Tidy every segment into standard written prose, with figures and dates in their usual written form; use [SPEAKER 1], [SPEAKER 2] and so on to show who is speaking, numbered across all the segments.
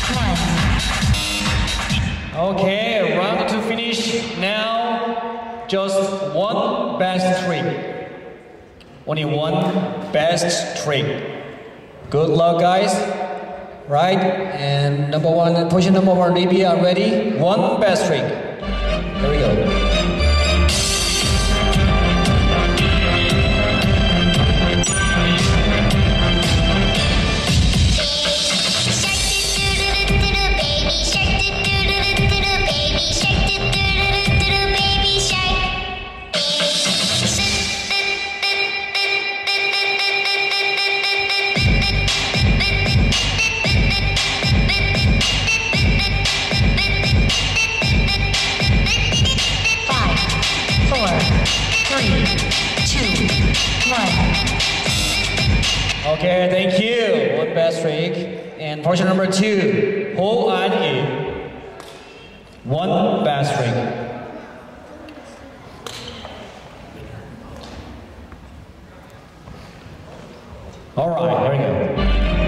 [SPEAKER 1] Okay, round to finish. Now, just one best trick. Only one best trick. Good luck, guys. Right? And number one, position number one, Libya, ready? One best trick. Here we go. Okay, thank you. One best trick. And portion number two, Ho An Yi. One best trick. All right, here we go.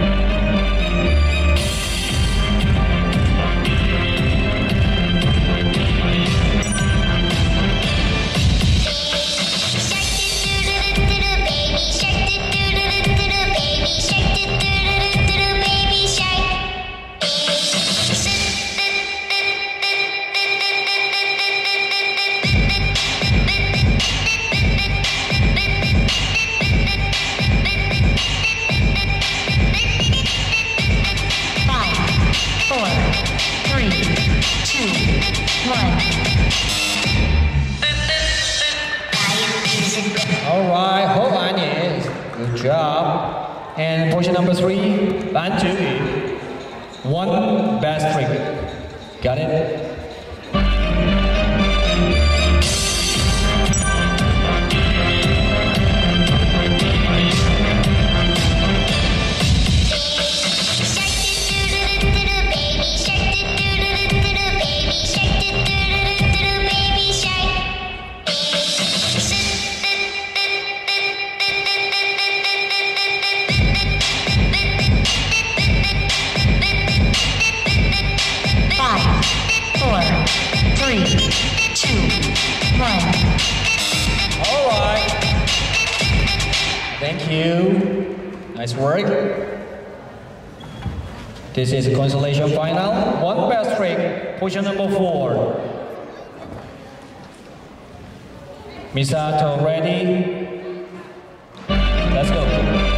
[SPEAKER 1] Alright, Ho An Yi, good job. And portion number three, Ban Zhu Yu. One best trick. Got it? Thank you. Nice work. This is a consolation final. One best trick, position number 4. Misato, ready? Let's go.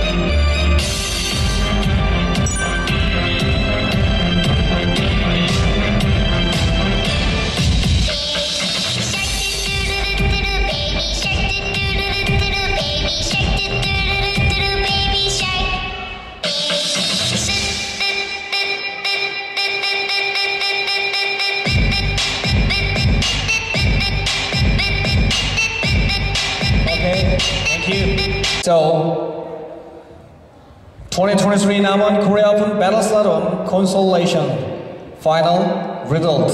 [SPEAKER 1] So, 2023 Namwon Korea Open Battle Slalom Consolation Final Result.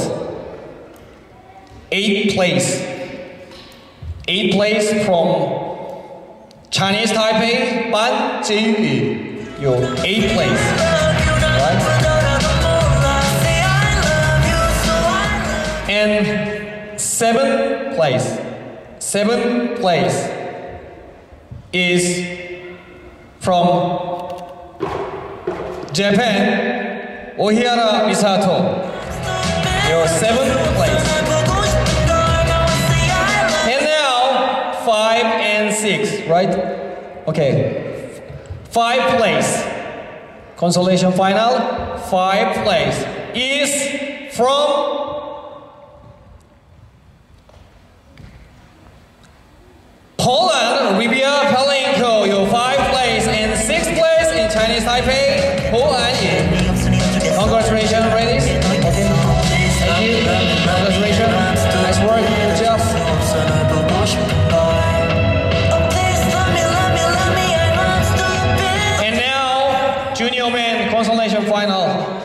[SPEAKER 1] 8th place. 8th place from Chinese Taipei, Ban Zhu. Your 8th place. Right? And 7th place. 7th place is from Japan, Ohihara Misato, your 7th place. And now, 5 and 6, right? Okay, 5th place, consolation final, 5th place is from Poland, Rybia Palenko, your 5th place, and 6th place in Chinese Taipei, Ho An Yi. Congratulations, ladies. Okay. Thank you. Congratulations. Nice work. Good job. And now, junior men consolation final.